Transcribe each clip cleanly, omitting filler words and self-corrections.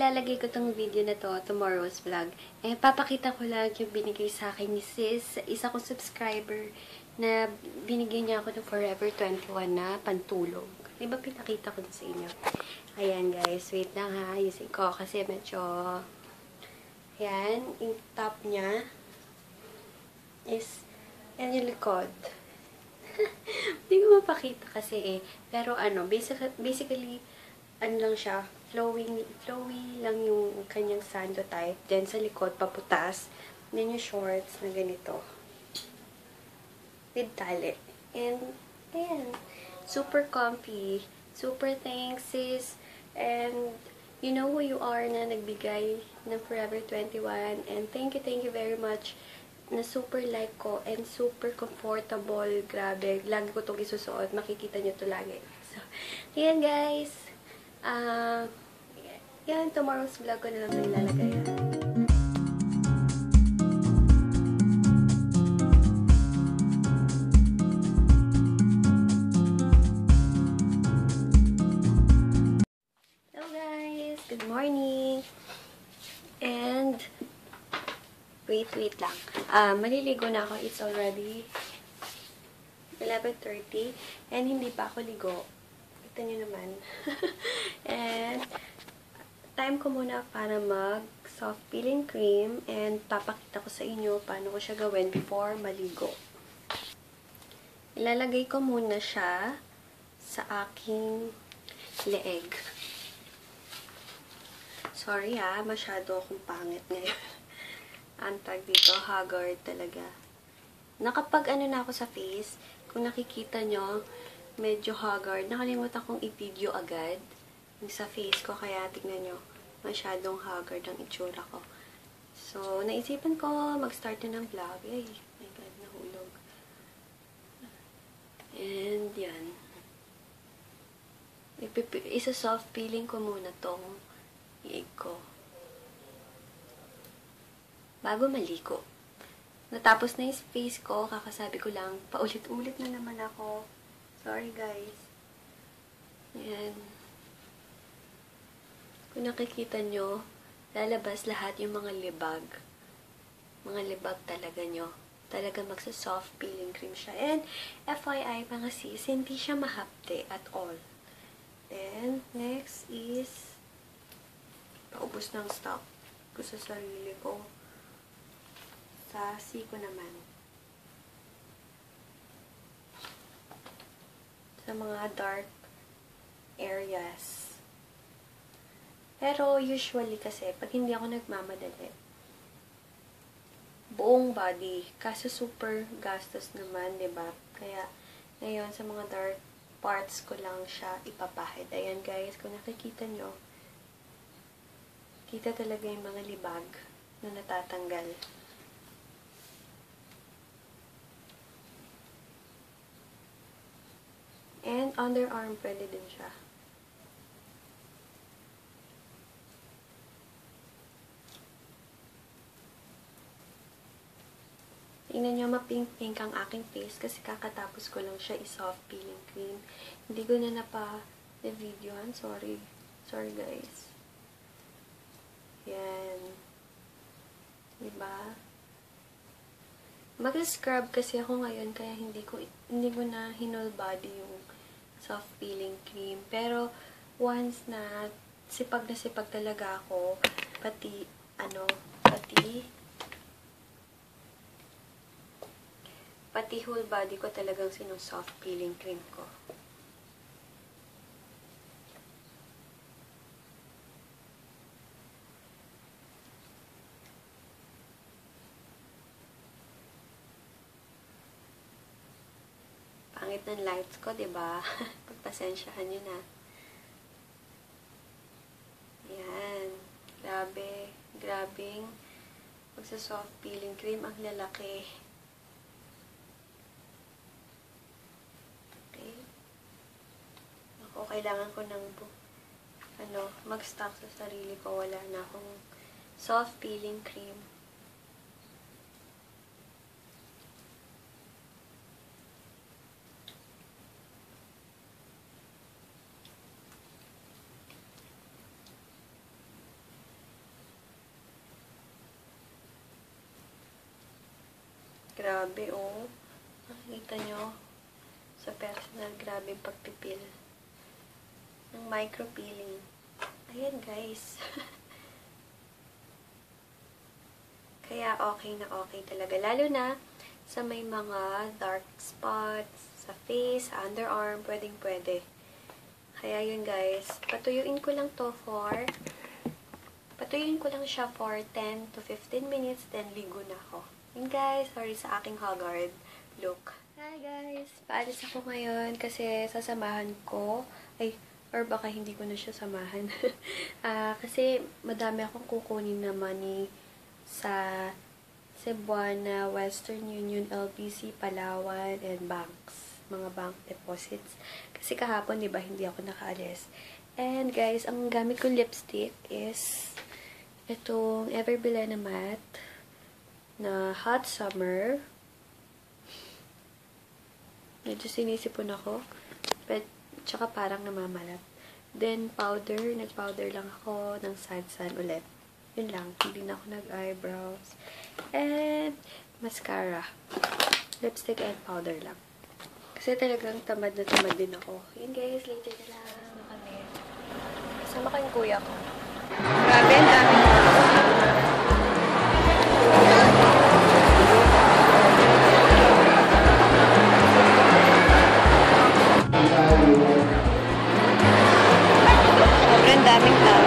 ilalagay ko tong video na to, tomorrow's vlog. Papakita ko lang yung binigay sa akin ni sis, isa kong subscriber, na binigyan niya ako ng Forever 21 na pantulog. Diba pinakita ko na sa inyo? Ayan guys, wait lang ha, ayusin ko kasi medyo, ayan, yung top niya is, yan yung likod. Hindi ko mapakita kasi pero basically, ano lang siya, flowy lang yung kanyang sando type. Then, sa likod, paputas. Then, yung shorts na ganito. With tali. And, ayan. Super comfy. Super thanks, sis. And, you know who you are na nagbigay ng Forever 21. And, thank you very much na super like ko and super comfortable. Grabe. Lagi ko itong isusuot. Makikita nyo to lagi. So, ayan guys. Yan, tomorrow's vlog ko na lang ito ilalagay. Hello guys! Good morning! And, wait lang. Maliligo na ako. It's already 11:30 and hindi pa ako ligo. Ito nyo naman. And, time ko muna para mag soft peeling cream and papakita ko sa inyo paano ko siya gawin before maligo. Ilalagay ko muna siya sa aking leeg. Sorry masyado akong pangit ngayon. Antag dito, haggard talaga. Nakapag na ako sa face, kung nakikita nyo, medyo haggard. Nakalimutan kong i-video agad yung sa face ko, kaya tignan nyo, masyadong haggard ang itsura ko. So, naisipan ko mag-start na ng vlog. Ay, my God, nahulog. And, yan. Isa-soft peeling ko muna tong iig ko. Bago maligo. Natapos na yung face ko, kakasabi ko lang, paulit-ulit na naman ako. Sorry, guys. Ayan. Kung nakikita nyo, lalabas lahat yung mga libag. Mga libag talaga nyo. Talaga magsa-soft peeling cream siya. And, FYI, mga sis, hindi siya mahapte at all. Then, next is, paubos ng stock ko sa sarili ko. Sa siko naman. Sa mga dark areas. Pero usually kasi, pag hindi ako nagmamadali, buong body, kaso super gastos naman, 'di ba? Kaya ngayon sa mga dark parts ko lang siya ipapahid. Ayan guys, kung nakikita nyo, kita talaga yung mga libag na natatanggal. And underarm, pwede din siya. Tingnan nyo, mapink-pink ang aking face kasi kakatapos ko lang siya i-soft peeling cream. Hindi ko na na-videohan. Sorry. Sorry, guys. Yan. Diba? Mag-scrub kasi ako ngayon kaya hindi ko na hinol body yung soft peeling cream. Pero once na sipag talaga ako, pati whole body ko talagang soft peeling cream ko. Pangit ng lights ko, diba? Pagpasensyahan nyo na. Ayan. Grabing magsa-soft peeling cream. Ang lalaki. Okay. Ako, kailangan ko ng mag-stock sa sarili ko. Wala na akong soft peeling cream. Grabe, oh. Nakikita nyo? Sa personal, grabe yung pagpipil. Ng micro-peeling. Ayan, guys. Kaya okay na okay talaga. Lalo na sa may mga dark spots, sa face, sa underarm, pwedeng-pwede. Kaya yun, guys. Patuyuin ko lang siya for 10 to 15 minutes, then ligo na ako. Yun, guys. Sorry sa aking haggard look. Hi, guys. Paalis ako ngayon kasi sasamahan ko. Or baka hindi ko na siya samahan. Kasi madami akong kukunin na money sa Cebuana, Western Union, LBC, Palawan, and banks. Mga bank deposits. Kasi kahapon, diba, hindi ako nakaalis. And guys, ang gamit kong lipstick is itong Everbilena Matte na Hot Summer. Medyo sinisipon ako. But, tsaka parang namamalat. Then, powder. Nag-powder lang ako ng Sansan ulit. Yun lang. Hindi na ako nag-eyebrows. And, mascara. Lipstick and powder lang. Kasi talagang tamad na tamad din ako. Yun guys, later na lang. Sama kami. Kasama ko yung kuya ko. Grabe, ang dami ko. Sobrang daming tao.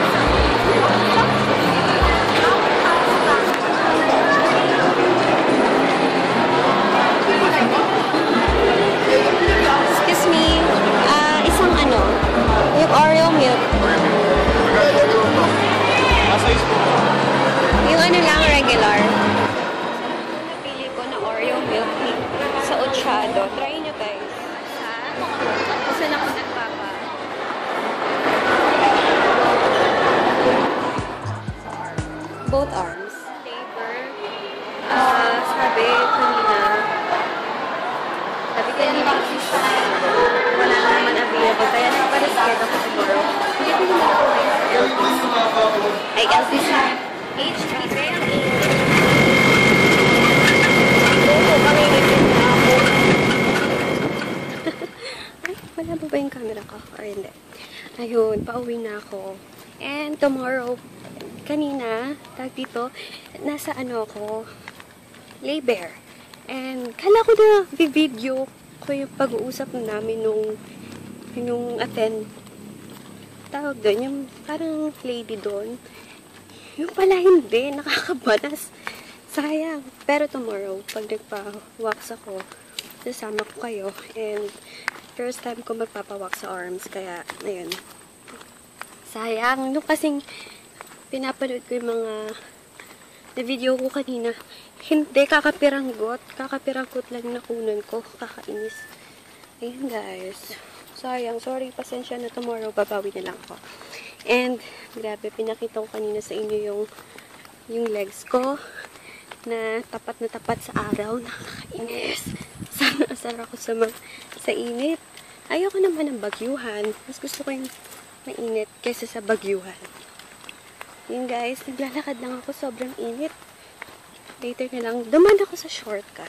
Excuse me, isang yung Oreo milk. Yung lang, regular. Napili ko na Oreo milk sa Ochado. Try nyo guys. Kasi ako nagpapa. Both arms. Flavor. Sabi kanina, wala naman available. Kaya nagpa-rescared ako siguro. Hindi ko naman ako ay LBC. H3. Kaya ang wala ba ba yung camera ko? Or hindi. Ayun, pauwi na ako. And tomorrow, kanina, dito, nasa ako, Laybear. And kala ko na video ko yung pag-uusap namin nung attend. Tawag doon, yung parang lady doon. Yung pala hindi, nakakabanas. Sayang. Pero tomorrow, pag nagpa-wax ako, nasama ko kayo. And first time ko magpapawax sa arms, kaya, ayun. Sayang. Nung kasing pinapanood ko yung mga na video ko kanina, hindi, kakapiranggot lang nakunan ko, kakainis. Ayun guys, sayang, sorry, pasensya na, tomorrow babawi na lang ako. And grabe, pinakita ko kanina sa inyo yung legs ko na tapat sa araw. Nakakainis. Sana asar ako sa init. Ayoko naman ng bagyuhan, mas gusto ko yung mainit kaysa sa bagyuhan. Yun guys, naglalakad lang ako, sobrang init. Later na lang, dumaan ako sa shortcut.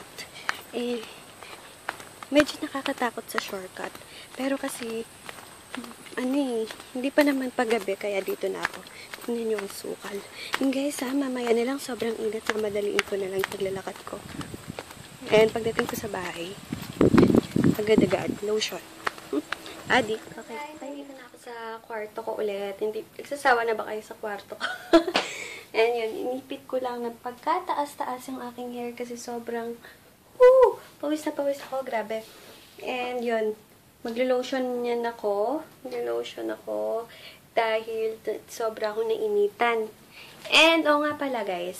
Medyo nakakatakot sa shortcut. Pero kasi, hindi pa naman paggabi, kaya dito na ako. Tingnan nyo ang sukal. Yun guys, mamaya na lang, sobrang init na madaliin ko na lang yung paglalakad ko. And pagdating ko sa bahay, agad-agad, lotion. Adik. Okay, dito na ako sa kwarto ko ulit. Hindi, nagsasawa na ba kayo sa kwarto ko? And yun, inipit ko lang ng pagkataas-taas yung aking hair kasi sobrang, pawis na pawis ako, grabe. And yun, maglo-lotion yan ako. Maglo-lotion ako dahil sobra akong nainitan. And, nga pala guys,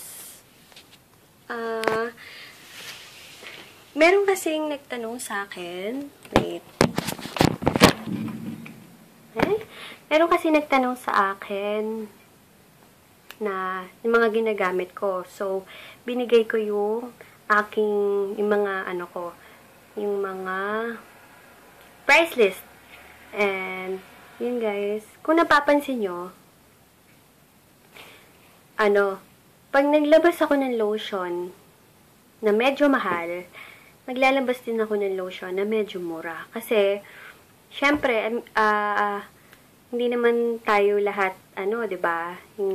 meron kasing nagtanong sa akin, wait, meron kasi nagtanong sa akin na yung mga ginagamit ko. So, binigay ko yung mga yung mga price list. And, yun guys, kung napapansin nyo, pag naglabas ako ng lotion, na medyo mahal, maglalabas din ako ng lotion na medyo mura. Kasi, syempre, hindi naman tayo lahat, 'di ba, yung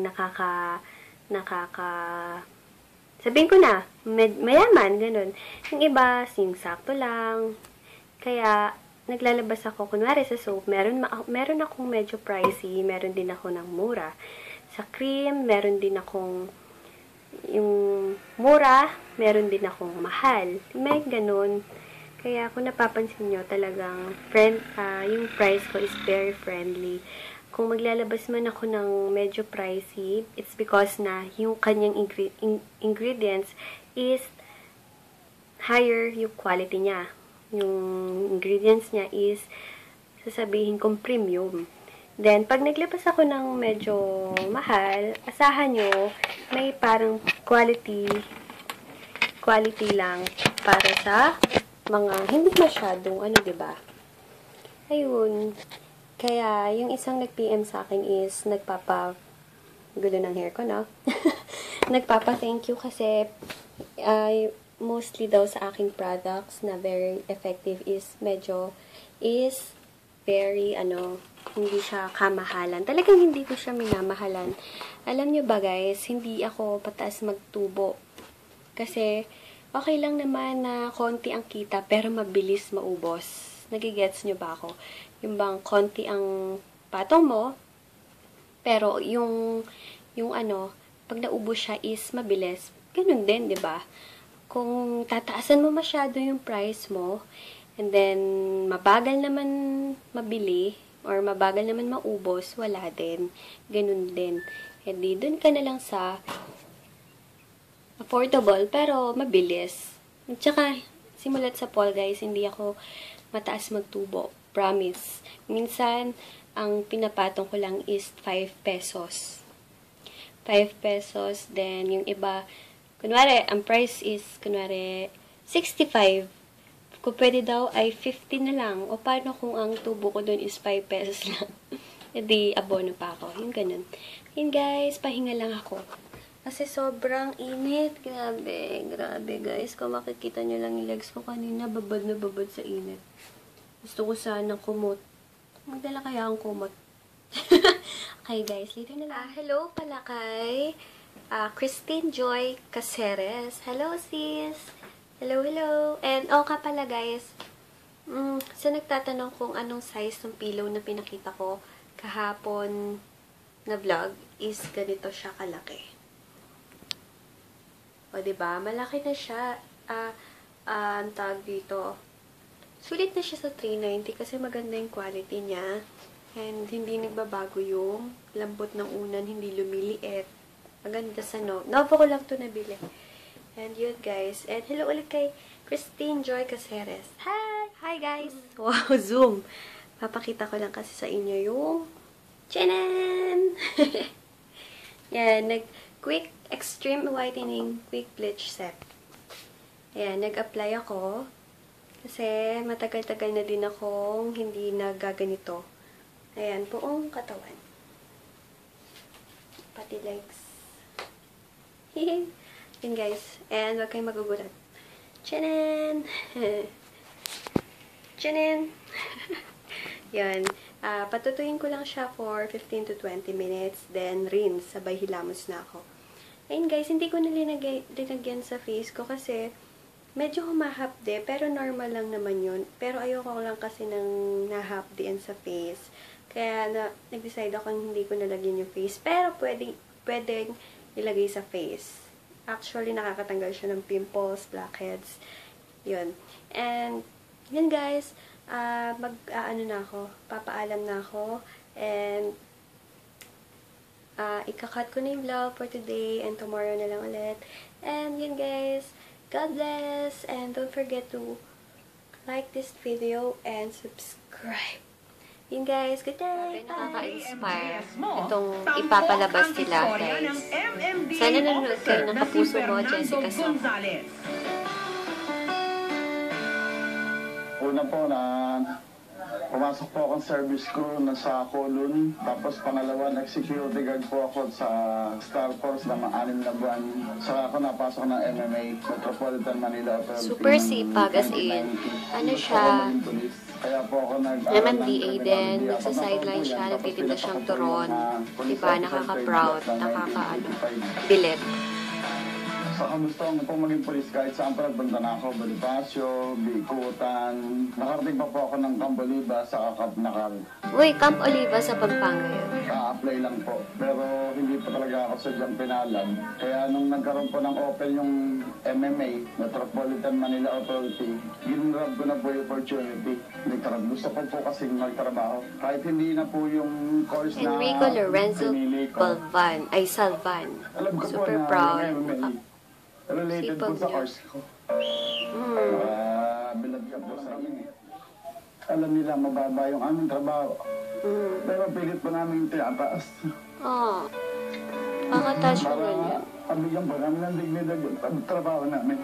sabihin ko na, mayaman, ganun. Yung iba, sakto lang. Kaya, naglalabas ako, kunwari sa soap, meron akong medyo pricey, meron din ako ng mura. Sa cream, meron din akong yung mura, meron din akong mahal. May ganun. Kaya kung napapansin nyo, talagang yung price ko is very friendly. Kung maglalabas man ako ng medyo pricey, it's because na yung kanyang ingredients is higher yung quality niya. Yung ingredients niya is sasabihin kong premium. Then, pag naglabas ako ng medyo mahal, asahan nyo, may parang quality lang para sa mga hindi masyadong diba? Ayun. Kaya, yung isang nag-PM sa akin is gulo ng hair ko, no? Nagpapa-thank you kasi mostly daw sa aking products na very effective is very, hindi siya kamahalan. Talagang hindi ko siya minamahalan. Alam nyo ba guys, hindi ako pataas magtubo. Kasi, okay lang naman na konti ang kita, pero mabilis maubos. Nagigets nyo ba ako? Yung bang konti ang patong mo, pero yung pag naubos siya is mabilis. Ganun din, di ba? Kung tataasan mo masyado yung price mo, and then mabagal naman mabili, or mabagal naman maubos, wala din. Ganun din. Hindi, dun ka na lang sa affordable, pero mabilis. At saka, simulat sa Paul, guys, hindi ako mataas magtubo. Promise. Minsan, ang pinapatong ko lang is 5 pesos. 5 pesos. Then, yung iba, kunwari, ang price is, 65. Kung pwede daw, ay 50 na lang. O paano kung ang tubo ko dun is 5 pesos lang? Edi, abono pa ako. Yung ganun. Yun, guys, pahinga lang ako. Kasi sobrang init. Grabe guys. Kung makikita nyo lang yung legs ko kanina, babad na babad sa init. Gusto ko sanang kumot. Magdala kaya akong kumot. Okay guys, later na lang. Hello pala kay Christine Joy Caceres. Hello sis! Hello. And ka pala guys. Sa nagtatanong kung anong size ng pillow na pinakita ko kahapon na vlog is ganito siya kalaki. O, diba? Malaki na siya. Ang tag dito. Sulit na siya sa 390 kasi maganda yung quality niya. And hindi nagbabago yung lambot ng unan, hindi lumiliit. Maganda sa Novo ko lang to nabili. And yun, guys. And hello ulit kay Christine Joy Caceres. Hi! Hi, guys! Wow, zoom! Papakita ko lang kasi sa inyo yung Chanan! Yan, Quick Extreme Whitening Quick Bleach Set. Ayan, nag-apply ako. Kasi matagal-tagal na din akong hindi nagaganito. Ayan, buong katawan. Pati legs. Yun guys. And wag kayong magugulat. Chanan! Chanan! Yun. Patutuyin ko lang siya for 15 to 20 minutes. Then, rinse. Sabay hilamos na ako. Ayun guys, hindi ko na linagyan sa face ko kasi medyo humahapde, pero normal lang naman yun. Pero ayoko lang kasi nang nahapdean sa face. Kaya nag-decide ako hindi ko nalagyan yung face. Pero pwedeng ilagay sa face. Actually, nakakatanggal siya ng pimples, blackheads. Yun. And, yun guys, papaalam na ako. And, ikakat ko na yung vlog for today and tomorrow na lang ulit. And yun guys, God bless, and don't forget to like this video and subscribe. Yun guys, good day! Nakaka-inspire itong ipapalabas nila guys. Sana nanonood kayo ng Kapuso Mo, Jessica Soho. Una po na Pumasok po akong service crew na sa Colon. Tapos pangalawa, nag-security guard po ako sa Star Force na 6 na buwan. Saka ako napasok ng MMA, Metropolitan Manila Authority. Super sipag, as in. Ano siya? Kaya po ako MMDA din. Nagsa-sideline siya. Nagtitinda siyang turon. Diba? Nakaka-proud. Bilit. Saka gusto ko po maging polis kahit saan pa nagpunta na ako. Bonifacio, Bikutan. Nakarating pa po ako ng Camp Oliva sa Camp Nakal. Uy, Camp Oliva sa Pampanga yun. Ka-apply lang po. Pero hindi pa talaga ako sadyang pinalad. Kaya nung nagkaroon po ng open yung MMA, Metropolitan Manila Authority, ginrab ko na po yung opportunity. Gusto ko po kasing magtrabaho. Kahit hindi na po yung course na Enrico Lorenzo pinili ko. Salvan. Alam ko Super po na proud. yung MMA. Related po Sipag sa niya. course ko. Bilagyan po sa amin eh. Alam nila mababa yung aming trabaho. Pero pilit po namin tinataas. Oh. Pakataas mo Para ganyan. pabigyan po namin ng dignidad yung trabaho namin.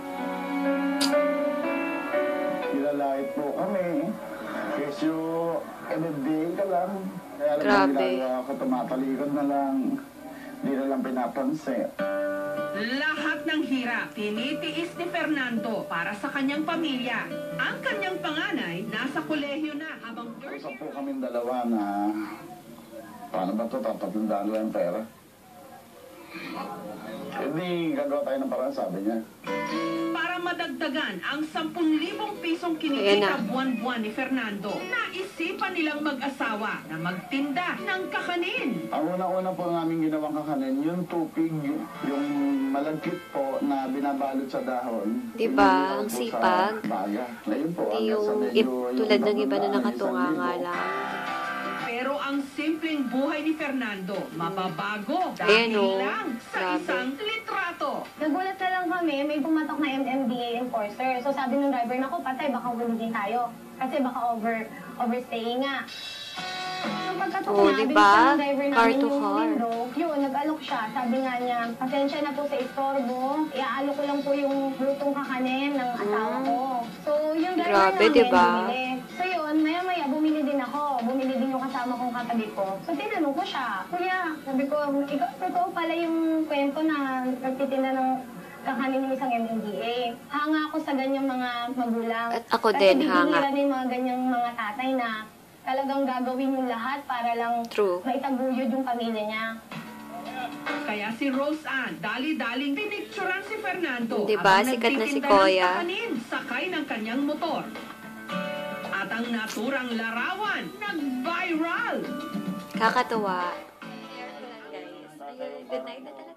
Nilalait po kami. Kesyo, everyday ka lang. Kaya alam mo Grabe. ginagawa ko, tumatalikod na lang. Hindi na lang pinapansin. Lahat ng hirap tinitiis ni Fernando para sa kanyang pamilya. Ang kanyang panganay nasa kolehiyo na habang Usap po kaming dalawa na paano ba ito? Tatatandaan lang yung pera. Hindi, gagawa tayo ng paraan, sabi niya. para madagdagan ang 10,000 pisong Ayan kinikita na. buwan-buwan ni Fernando. Naisipan nilang mag-asawa na magtinda ng kakanin. Ang una-una po namin ginawang kakanin, yung tupig, yung malagkit po na binabalot sa dahon. Diba? Iniihaw Ang po sipag. Sa baga. Ngayon po, Hindi hanggang sa yung medyo, tulad ng iba na tatandaan, nakatunga nga 1,000. lang. Pero ang simpleng buhay ni Fernando, mababago Ayan, dahil oh. lang sa Grabe. isang litrato. Nagulat na lang kami, may pumatok na MMDA enforcer. So sabi ng driver, naku patay, baka hulugin tayo. Kasi baka overstaying nga. Nung pagkatok Oh, na, diba? binuksan ng driver Car namin to yung car. window. Yun, nag-alok siya. Sabi nga niya, pasensya na po sa istorbo. Iaalok ko lang po yung lutong kakanin ng asawa ko. So yung driver Grabe, namin, diba? bumili. So yun, maya-maya, bumili din ako. Bumili din yung kasama kong katabi ko. So tinanong ko siya, Kuya, sabi ko, ikaw, totoo pala yung kwento na nagtitinda ng kakanin ng isang MMDA. Hanga ako sa ganyang mga magulang. At ako din, hanga. Kasi din mga ganyang mga tatay na talagang gagawin yung lahat para lang True. maitaguyod yung pamilya niya. Kaya si Rose Ann, dali-daling pinicturan si Fernando Diba? habang Sikat na si nagtitinda ng Koya. kakanin sakay ng kanyang motor. At ang naturang larawan, nag-viral! Kakatuwa. Good night na